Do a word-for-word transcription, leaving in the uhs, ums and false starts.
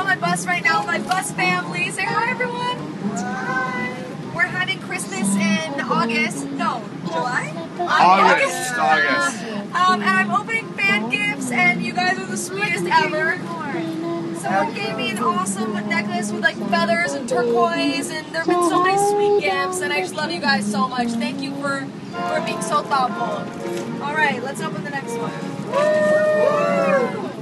on my bus right now with my bus family. Say hi, everyone. Hi. We're having Christmas in August. No, July? August. August. Um, and I'm opening fan gifts, and you guys are the sweetest ever. Someone gave me an awesome necklace with like feathers and turquoise, and there have been so many sweet gifts, and I just love you guys so much. Thank you for, for being so thoughtful. All right, let's open the next one. Woo!